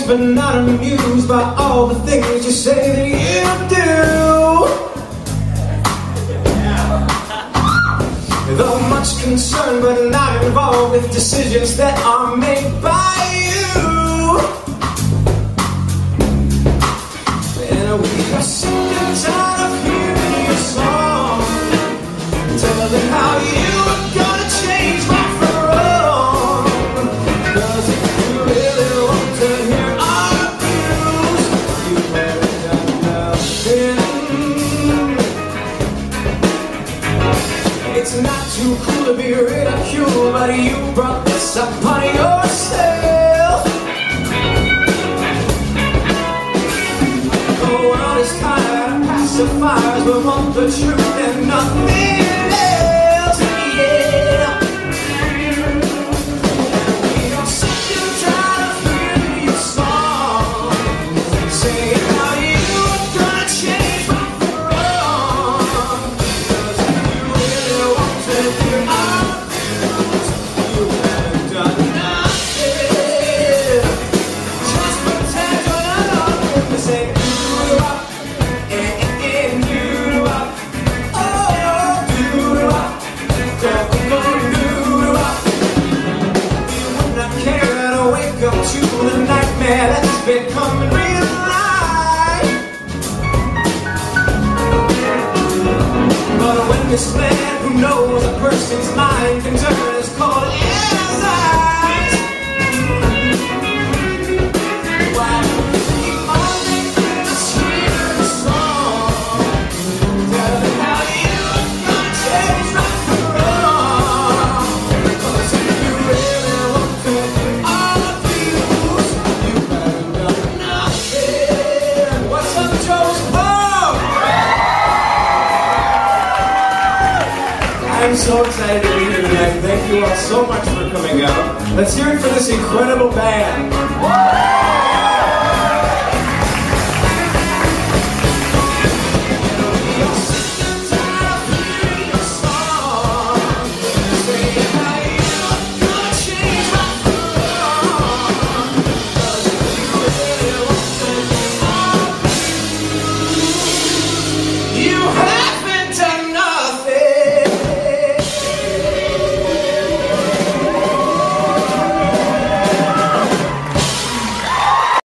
but not amused by all the things you say that you do. Though much concerned but not involved with decisions that are made by you. And we are sick and tired of hearing your song, telling how you are gonna change right from wrong. 'Cause if you really want to hear our views, you haven't done nothing. It's not too cool to be ridiculed, but you brought this upon yourself. The world is tired of pacifiers, we want the truth and nothing else. Yeah. We are sick and tired of hearing your song, saying how you are gonna change right from wrong. 'Cause if you really want to hear our views, you haven't done nothing. Just pretend you're not on the same. To the nightmare that's becoming real life. But when this man who knows a person's mind can turn is called his eyes, why keep on making us hear the song, telling how you are gonna change right from wrong. 'Cause if you really want to hear all of views, you haven't done nothing. What's up, Joe's home? I'm so excited to be here tonight. Thank you all so much for coming out. Let's hear it for this incredible band.